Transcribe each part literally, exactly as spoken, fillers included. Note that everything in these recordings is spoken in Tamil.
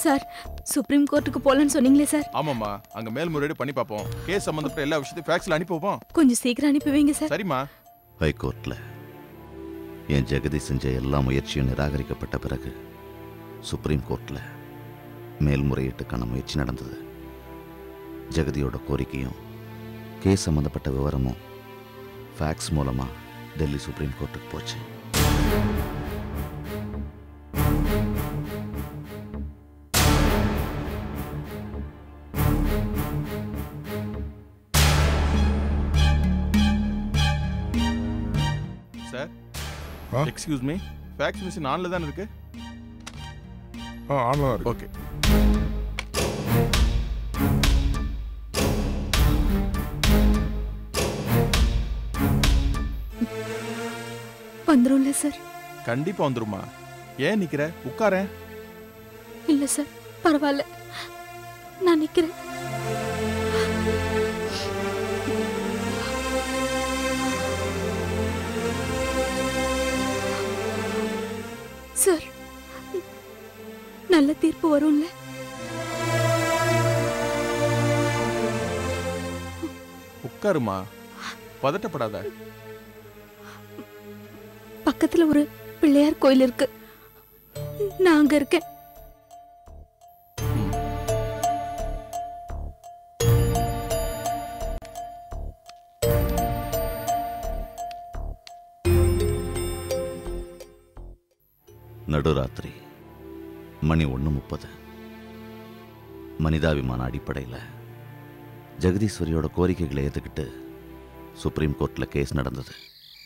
சார், சுப்ரீம் கோர்ட்டுக்கு போலன்னு சொன்னீங்களே சார். ஆமாம்மா, அங்க மேல்முறையீடு பண்ணி பார்ப்போம். கேஸ் சம்பந்தப்பட்ட எல்லா விஷயத்தையும் ஃபேக்ஸ்ல அனுப்பி வைப்போம். கொஞ்சம் சீக்கிரம் அனுப்பி வைங்க சார். சரிம்மா. ஹைகோர்ட்ல என் ஜெகதி செஞ்ச எல்லா முயற்சியும் நிராகரிக்கப்பட்ட பிறகு சுப்ரீம் கோர்ட்ல மேல்முறையீட்டுக்கான முயற்சி நடந்தது. ஜெகதியோட கோரிக்கையும் கேஸ் சம்பந்தப்பட்ட விவரமும் ஃபேக்ஸ் மூலமா டெல்லி சுப்ரீம் கோர்ட்டுக்கு போச்சு. Sir, excuse me, fax machine ஆன்ல தான் இருக்கு. ஆ, ஆன்ல தான் இருக்கு. ஓகே. வந்துரும்ல சார்? கண்டிப்பா வந்துருமா. ஏன் நிக்கிற? உட்காரேன். இல்ல சார், பரவாயில்ல, நான் நிக்கிறேன். சார், நல்ல தீர்ப்பு வரும்ல? உட்காருமா, பதட்டப்படாத. பக்கத்துல ஒரு பிள்ளையார் கோயில் இருக்கு, நான் அங்க இருக்கேன். நடுராத்திரி மணி ஒன்று முப்பது. மனிதாபிமான அடிப்படையில் ஜெகதீஸ்வரியோட கோரிக்கைகளை ஏற்றுக்கிட்டு சுப்ரீம் கோர்ட்டில் கேஸ் நடந்தது.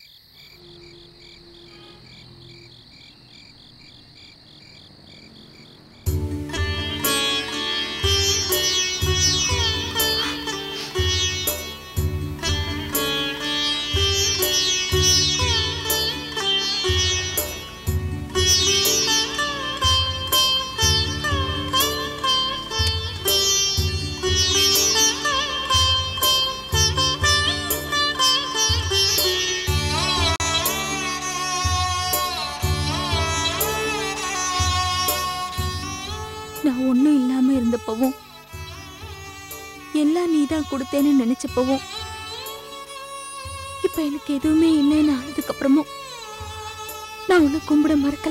நான் ஒண்ணும் இல்லாம இருந்தப்பவும், எல்லாம் நீதான் கொடுத்தேன்னு நினைச்சப்பவும், இப்ப எனக்கு எதுவுமே இல்லைன்னு ஆனதுக்கு அப்புறமும் நான் உன்னை கும்பிட மறக்கல.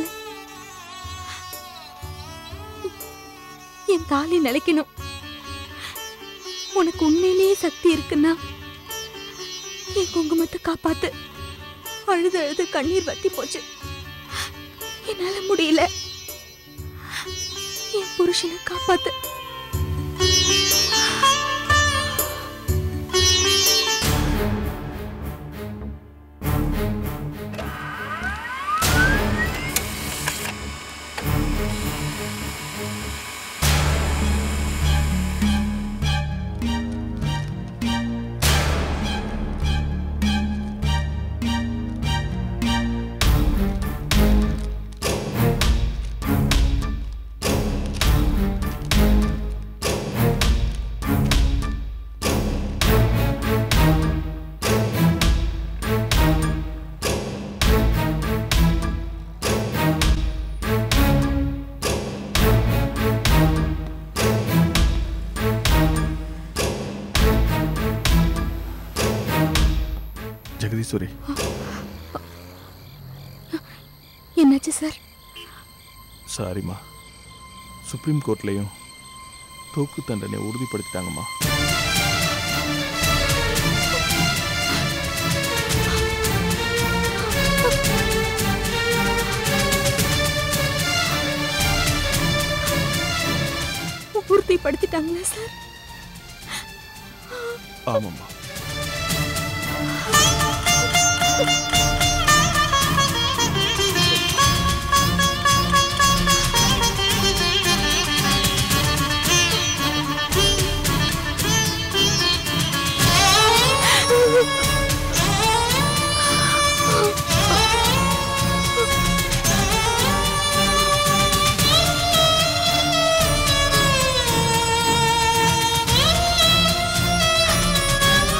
என் தாலி நிலைக்கணும். உனக்கு உண்மையிலேயே சக்தி இருக்குன்னா என் குங்குமத்தை காப்பாத்து. அழுது அழுது கண்ணீர் வத்தி போச்சு, என்னால முடியல. என் புருஷனை காப்பாத்து. ஜெகதீஸ்வரி, என்னாச்சு சார்? சாரிம்மா, சுப்ரீம் கோர்ட்லயும் தூக்கு தண்டனை உறுதிப்படுத்திட்டாங்கம்மா. உறுதிப்படுத்திட்டாங்களா சார்? ஆமாம்மா. Ah!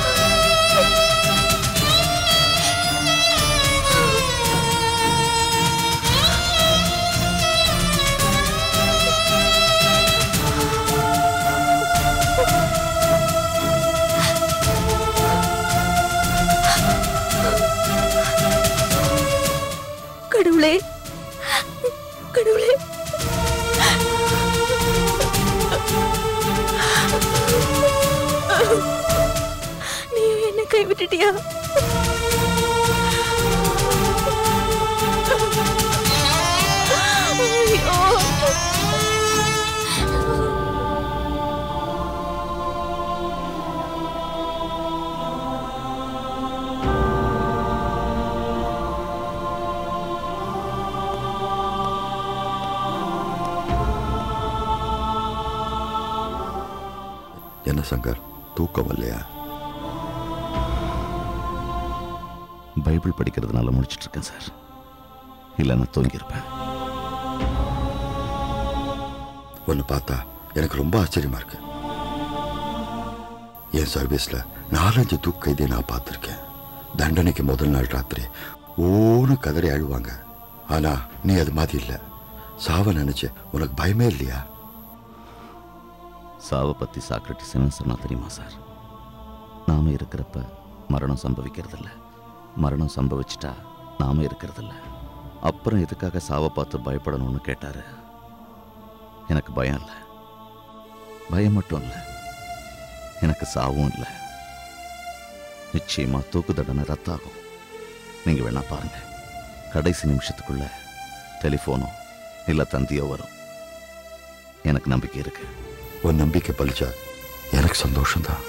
நீ என்ன கைவிட்டுட்டியா? ஐயோ! என்ன சங்கர், தூக்கம் இல்லையா? பைபிள் படிக்கிறதுனால முடிச்சிட்டு இருக்கேன் சார். இல்லைன்னா தூங்கியிருப்பேன். ஒன்று பார்த்தா எனக்கு ரொம்ப ஆச்சரியமா இருக்கு. என் சர்வீஸ்ல நாலஞ்சு தூக்கு கைதியை நான் பார்த்துருக்கேன். தண்டனைக்கு முதல் நாள் ராத்திரி ஓன்னு கதறி அழுவாங்க. ஆனா நீ அது மாதிரி இல்லை. சாவ நினைச்சு உனக்கு பயமே இல்லையா? சாவை பற்றி சாக்ரட்டிஸ் என்ன சொன்னா தெரியுமா சார்? நாம இருக்கிறப்ப மரணம் சம்பவிக்கிறதில்ல, மரணம் சம்பவிச்சிட்டா நாம இருக்கிறதில்ல. அப்புறம் எதுக்காக சாவை பார்த்து பயப்படணும்னு கேட்டாரு. எனக்கு பயம் இல்லை, பயம் மட்டும் இல்லை, எனக்கு சாவும் இல்லை. நிச்சயமா தூக்கு தண்டனை ரத்தாகும். நீங்க வேணா பாருங்க, கடைசி நிமிஷத்துக்குள்ள டெலிஃபோனோ இல்லை தந்தியோ வரும். எனக்கு நம்பிக்கை இருக்கு. உன் நம்பிக்கை பலிச்சா எனக்கு சந்தோஷம்தான்.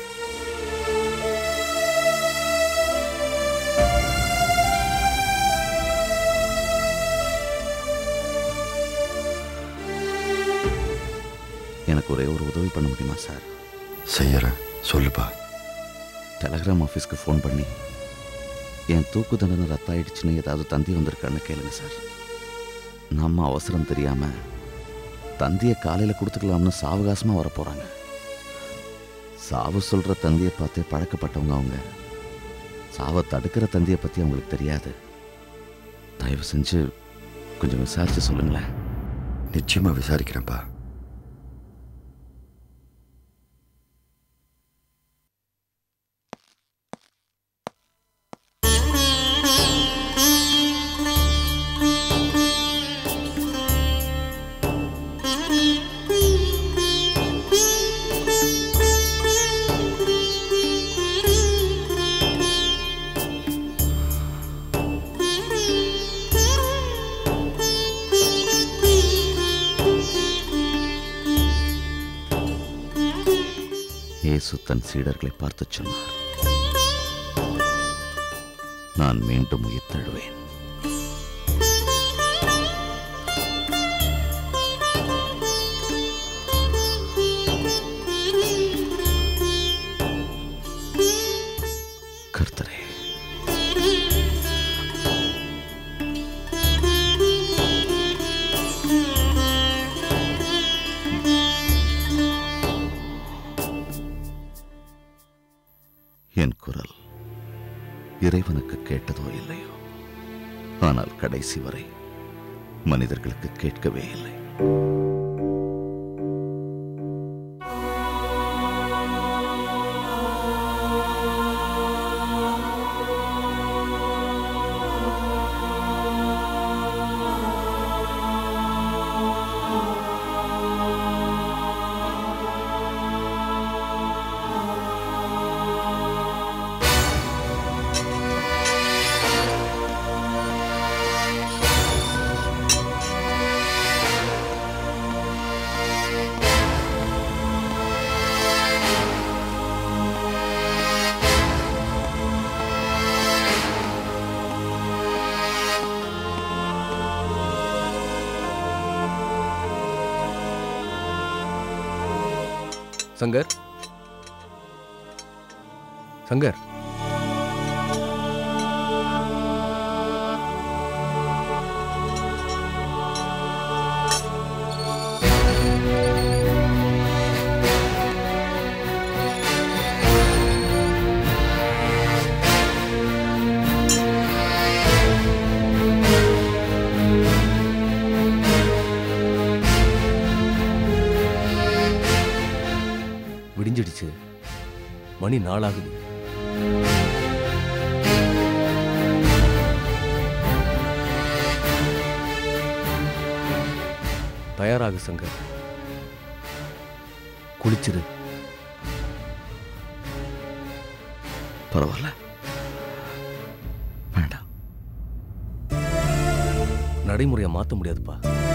எனக்கு ஒரே ஒரு உதவி பண்ண முடியுமா சார்? செய்யறேன், சொல்லுப்பா. டெலகிராம் ஆஃபீஸ்க்கு ஃபோன் பண்ணி என் தூக்கு தண்டனை ரத்தாயிடுச்சுன்னு ஏதாவது தந்தி வந்திருக்கான்னு கேளுங்க சார். நம்ம அவசரம் தெரியாம தந்தியை காலையில் கொடுத்துக்கலாம்னு சாவகாசமாக வர போகிறாங்க. சாவு சொல்கிற தந்தியை பார்த்தே பழக்கப்பட்டவங்க அவங்க. சாவை தடுக்கிற தந்தியை பற்றி அவங்களுக்கு தெரியாது. தயவு செஞ்சு கொஞ்சம் விசாரித்து சொல்லுங்களேன். நிச்சயமா விசாரிக்கிறேன்ப்பா. இயேசு தன் சீடர்களை பார்த்து சொன்னார், நான் மீண்டும் உயிர் தழுவேன். கர்த்தரே, என் குரல் இறைவனுக்கு கேட்டதோ இல்லையோ, ஆனால் கடைசி வரை மனிதர்களுக்கு கேட்கவே இல்லை. சங்கர், சங்கர், விடிஞ்சிடுச்சு. மணி நாளாகுது. தயாராகு சங்கர், குளிச்சிரு. பரவாயில்ல, வேண்டாம். நடைமுறையை மாற்ற முடியாதுப்பா.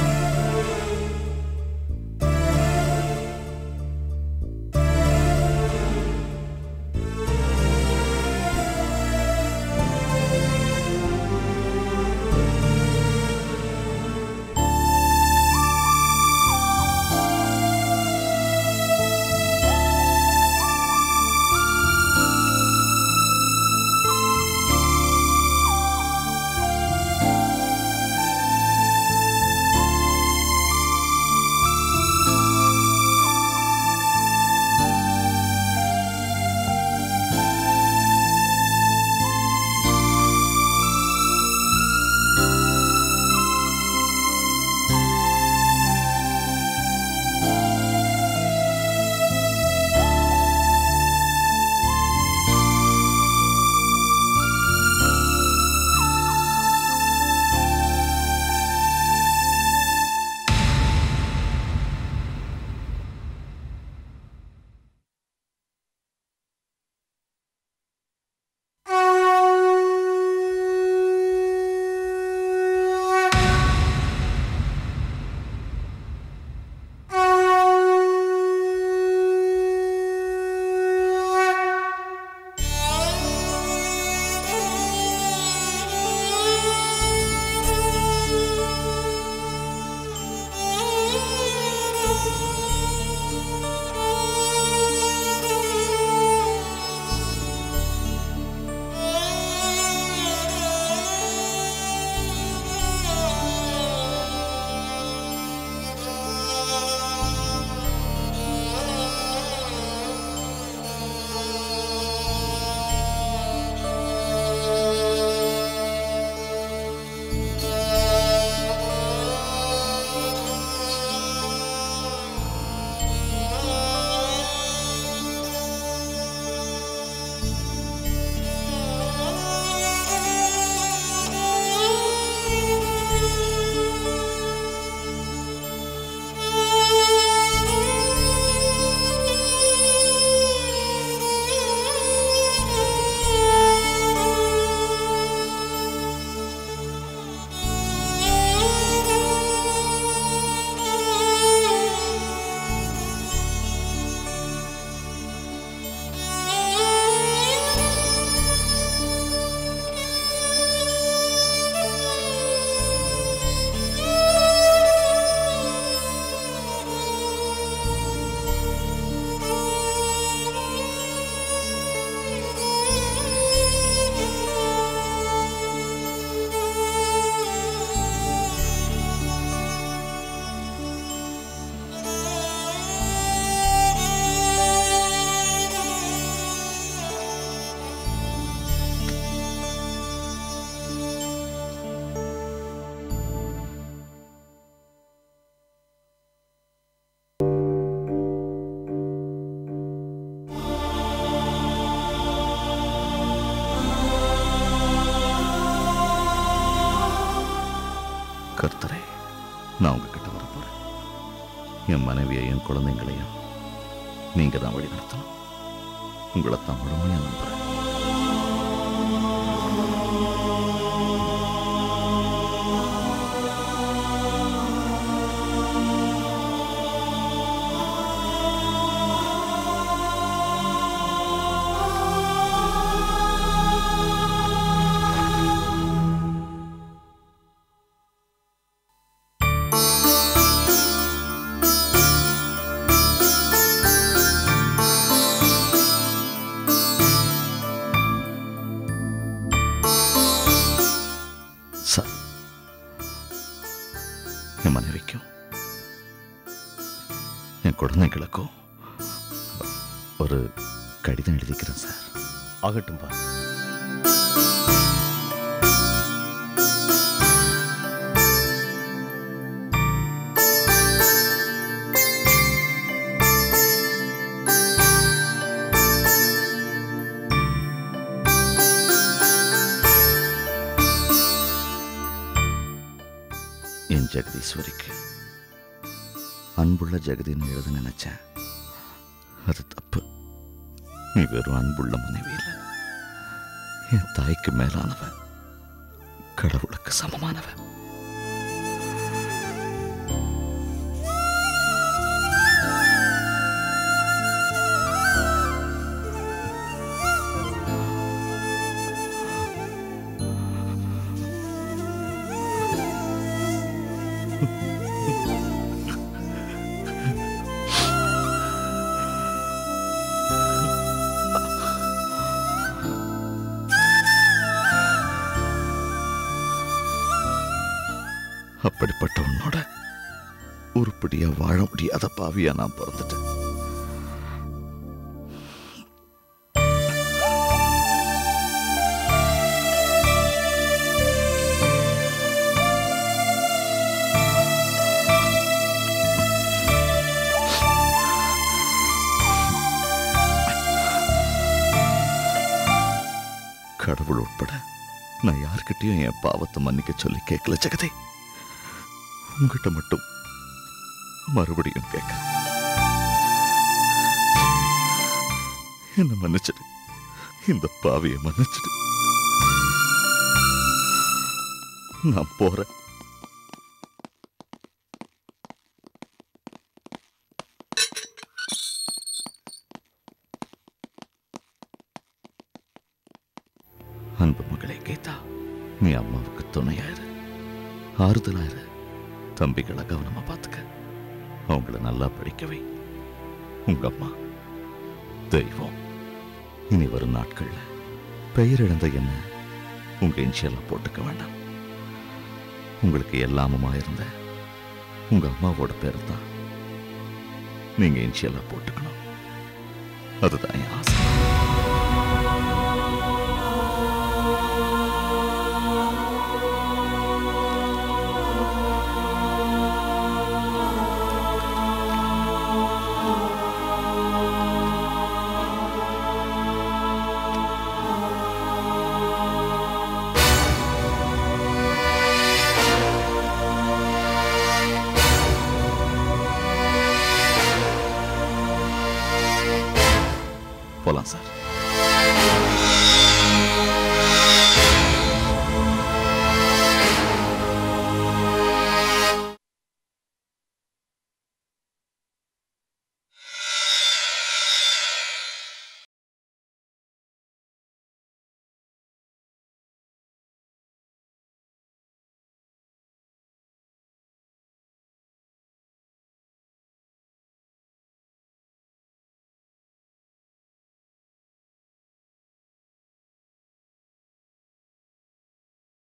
கர்த்தரே, நான் உங்ககிட்ட வர போறேன். என் மனைவியையும் குழந்தைங்களையும் நீங்க தான் வழி நடத்தணும். உங்களை தான் முழுமையா நம்புறேன். சார், என் மனைவிக்கும் என் குழந்தைகளுக்கும் ஒரு கடிதம் எழுதிக்கிறேன் சார். ஆகட்டும்பா. என் ஜெகதீஸ்வரிக்கு அன்புள்ள ஜெகதின்னு எழுத நினைச்சேன். அது தப்பு. நீ வெறும் அன்புள்ள மனைவி இல்லை, என் தாய்க்கு மேலானவன், கடவுளுக்கு சமமானவன். அப்படிப்பட்ட உன்னோட உருப்படியா வாழ முடியாத பாவியா நான் பிறந்துட்டேன். கடவுள் உட்பட நான் யார்கிட்டயும் என் பாவத்தை மன்னிக்க சொல்லி கேட்கல ஜெகதே. உங்ககிட்ட மட்டும் மறுபடியும் கேட்க என்ன மன்னிச்சிடு, இந்த பாவியை மன்னிச்சிடு. நான் போறேன். அன்பு மகளே கீதா, நீ அம்மாவுக்கு துணையாயிரு, ஆறுதலாயிரு. தம்பிகளை கவனமா பார்த்துக்க, அவங்கள நல்லா படிக்கவை. உங்க அம்மா தெய்வம். இனி வரும் நாட்கள்ல பெயரிழந்த என்ன உங்க இன்ஷியலா போட்டுக்க வேண்டாம். உங்களுக்கு எல்லாமுமா இருந்த உங்க அம்மாவோட பேர் தான் நீங்க இன்ஷியலா போட்டுக்கணும். அதுதான் என் ஆசை. போலாம் சார்.